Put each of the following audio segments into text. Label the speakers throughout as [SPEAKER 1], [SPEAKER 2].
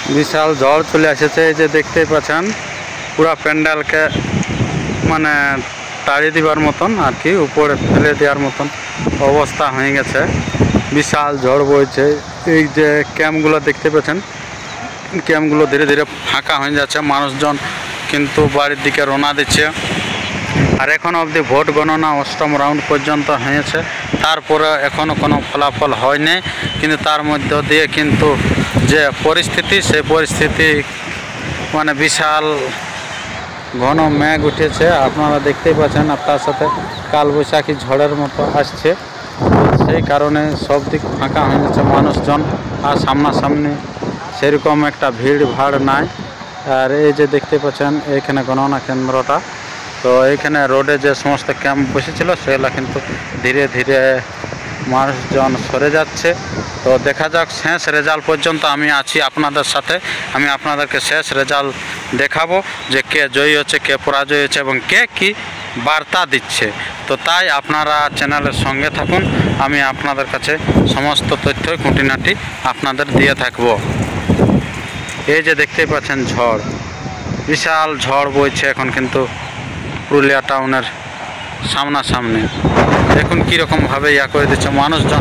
[SPEAKER 1] বিশাল ঝড় চলে এসেছে। এই যে দেখতেই পাচ্ছেন পুরা প্যান্ডেলকে মানে তাড়িয়ে দেওয়ার মতন আর কি, উপরে ফেলে দেওয়ার মতন অবস্থা হয়ে গেছে। বিশাল ঝড় বইছে। এই যে ক্যাম্পগুলো দেখতে পাচ্ছেন, ক্যাম্পগুলো ধীরে ধীরে ফাঁকা হয়ে যাচ্ছে। মানুষজন কিন্তু বাড়ির দিকে রওনা দিচ্ছে। আর এখনও অবধি ভোট গণনা অষ্টম রাউন্ড পর্যন্ত হয়েছে, তারপরে এখনও কোনো ফলাফল হয়নি। কিন্তু তার মধ্য দিয়ে কিন্তু যে পরিস্থিতি, সেই পরিস্থিতি মানে বিশাল ঘন মেঘ উঠেছে, আপনারা দেখতেই পাচ্ছেন। আর তার সাথে কালবৈশাখী ঝড়ের মতো আসছে, সেই কারণে সব দিক ফাঁকা হয়ে যাচ্ছে। মানুষজন আর সামনাসামনি সেরকম একটা ভিড় ভাড় নাই। আর এই যে দেখতে পাচ্ছেন এইখানে গণনা কেন্দ্রটা, তো এইখানে রোডে যে সমস্ত ক্যাম্প বসেছিল সেগুলো কিন্তু ধীরে ধীরে মানুষজন সরে যাচ্ছে। তো দেখা যাক শেষ রেজাল্ট পর্যন্ত আমি আছি আপনাদের সাথে। আমি আপনাদেরকে শেষ রেজাল্ট দেখাবো যে কে জয়ী হচ্ছে, কে পরাজয় হচ্ছে এবং কে কি বার্তা দিচ্ছে। তো তাই আপনারা চ্যানেলের সঙ্গে থাকুন, আমি আপনাদের কাছে সমস্ত তথ্য খুঁটিনাটি আপনাদের দিয়ে থাকবো। এই যে দেখতেই পাচ্ছেন ঝড়, বিশাল ঝড় বইছে এখন কিন্তু পুরুলিয়া টাউনের সামনাসামনি। দেখুন কীরকমভাবে করে দিচ্ছে মানুষজন।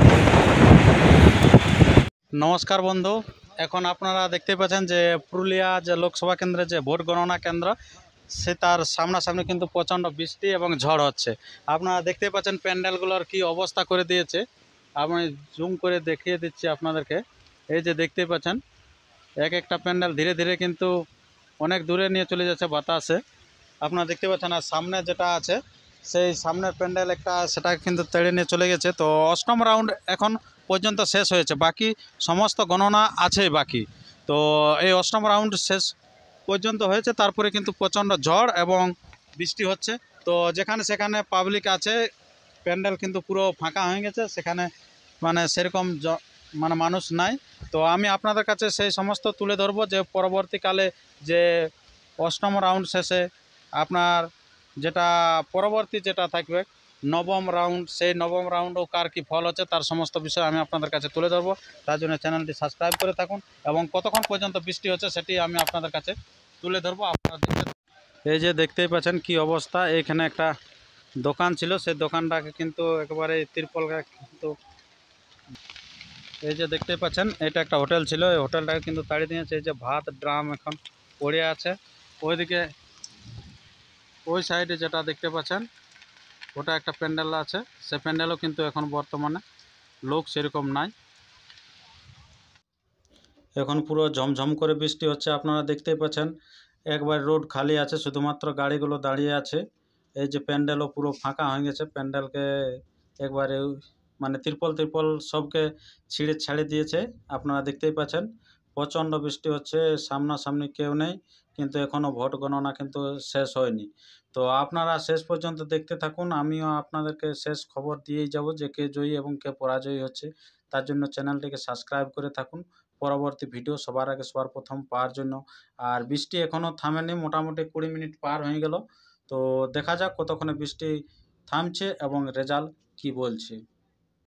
[SPEAKER 1] নমস্কার বন্ধু, এখন আপনারা দেখতে পাচ্ছেন যে পুরুলিয়া যে লোকসভা কেন্দ্রে যে ভোট গণনা কেন্দ্র, সে তার সামনাসামনি কিন্তু প্রচণ্ড বৃষ্টি এবং ঝড় হচ্ছে। আপনারা দেখতে পাচ্ছেন প্যান্ডেলগুলোর কি অবস্থা করে দিয়েছে। আমি জুম করে দেখিয়ে দিচ্ছি আপনাদেরকে। এই যে দেখতেই পাচ্ছেন এক একটা প্যান্ডেল ধীরে ধীরে কিন্তু অনেক দূরে নিয়ে চলে যাচ্ছে বাতাসে, আপনারা দেখতে পাচ্ছেন। আর সামনে যেটা আছে সেই সামনের প্যান্ডেল একটা, সেটা কিন্তু তেড়ে নিয়ে চলে গেছে। তো অষ্টম রাউন্ড এখন পর্যন্ত শেষ হয়েছে, বাকি সমস্ত গণনা আছে বাকি। তো এই অষ্টম রাউন্ড শেষ পর্যন্ত হয়েছে, তারপরে কিন্তু প্রচণ্ড ঝড় এবং বৃষ্টি হচ্ছে। তো যেখানে সেখানে পাবলিক আছে, প্যান্ডেল কিন্তু পুরো ফাঁকা হয়ে গেছে, সেখানে মানে সেরকম মানে মানুষ নাই। তো আমি আপনাদের কাছে সেই সমস্ত তুলে ধরবো যে পরবর্তীকালে যে অষ্টম রাউন্ড শেষে আপনার যেটা পরবর্তী যেটা থাকবে নবম রাউন্ড, সেই নবম রাউন্ডও কার কী ফল হচ্ছে তার সমস্ত বিষয় আমি আপনাদের কাছে তুলে ধরবো। তার জন্য চ্যানেলটি সাবস্ক্রাইব করে থাকুন এবং কতক্ষণ পর্যন্ত বৃষ্টি হচ্ছে সেটি আমি আপনাদের কাছে তুলে ধরবো। আপনারা দেখতে, এই যে দেখতেই পাচ্ছেন কি অবস্থা। এইখানে একটা দোকান ছিল, সেই দোকানটাকে কিন্তু একেবারে তিরপল কিন্তু, এই যে দেখতেই পাচ্ছেন এটা একটা হোটেল ছিল, এই হোটেলটাকে কিন্তু তাড়িয়ে দিয়েছে। এই যে ভাত ড্রাম এখন পড়ে আছে, ওইদিকে ওই সাইডে যেটা দেখতে পাচ্ছেন ওটা একটা প্যান্ডেল আছে, সে প্যান্ডেলও কিন্তু এখন বর্তমানে লোক সেরকম নাই। এখন পুরো ঝমঝম করে বৃষ্টি হচ্ছে, আপনারা দেখতেই পাচ্ছেন। একবার রোড খালি আছে, শুধুমাত্র গাড়িগুলো দাঁড়িয়ে আছে। এই যে প্যান্ডেলও পুরো ফাঁকা হয়ে গেছে, প্যান্ডেলকে একবারে মানে তিরপল সবকে ছিঁড়ে ছাড়িয়ে দিয়েছে। আপনারা দেখতেই পাচ্ছেন প্রচণ্ড বৃষ্টি হচ্ছে, সামনাসামনি কেউ নেই, কিন্তু এখনও ভোট গণনা কিন্তু শেষ হয়নি। তো আপনারা শেষ পর্যন্ত দেখতে থাকুন, আমিও আপনাদেরকে শেষ খবর দিয়েই যাব যে কে জয়ী এবং কে পরাজয়ী হচ্ছে। তার জন্য চ্যানেলটিকে সাবস্ক্রাইব করে থাকুন পরবর্তী ভিডিও সবার আগে সবার প্রথম পাওয়ার জন্য। আর বৃষ্টি এখনও থামেনি, মোটামুটি 20 মিনিট পার হয়ে গেল। তো দেখা যাক কতক্ষণে বৃষ্টি থামছে এবং রেজাল্ট কি বলছে।